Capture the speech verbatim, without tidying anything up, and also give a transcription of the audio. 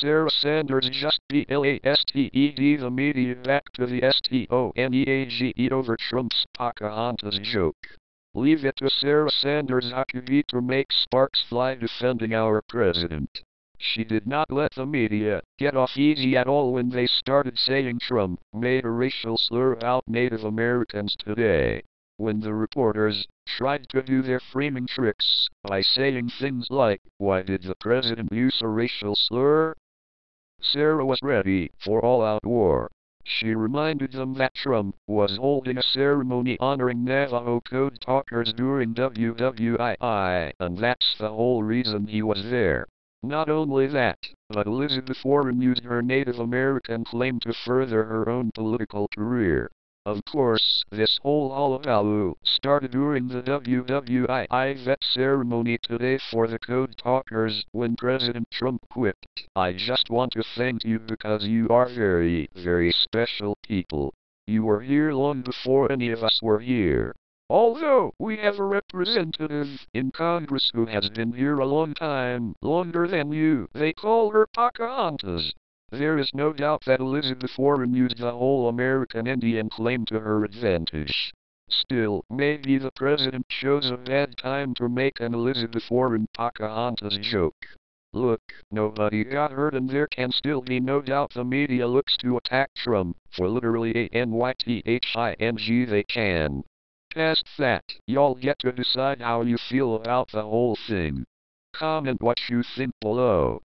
Sarah Sanders just blasted the media back to the stoneage over Trump's Pocahontas joke. Leave it to Sarah Sanders Huckabee to make sparks fly defending our president. She did not let the media get off easy at all when they started saying Trump made a racial slur about Native Americans today. When the reporters tried to do their framing tricks by saying things like, "Why did the president use a racial slur?" Sarah was ready for all-out war. She reminded them that Trump was holding a ceremony honoring Navajo code talkers during W W I, and that's the whole reason he was there. Not only that, but Elizabeth Warren used her Native American claim to further her own political career. Of course, this whole hullabaloo started during the W W I vet ceremony today for the code talkers when President Trump quipped, "I just want to thank you because you are very, very special people. You were here long before any of us were here. Although we have a representative in Congress who has been here a long time, longer than you, they call her Pocahontas." There is no doubt that Elizabeth Warren used the whole American Indian claim to her advantage. Still, maybe the president chose a bad time to make an Elizabeth Warren Pocahontas joke. Look, nobody got hurt and there can still be no doubt the media looks to attack Trump for literally anything they can. Past that, y'all get to decide how you feel about the whole thing. Comment what you think below.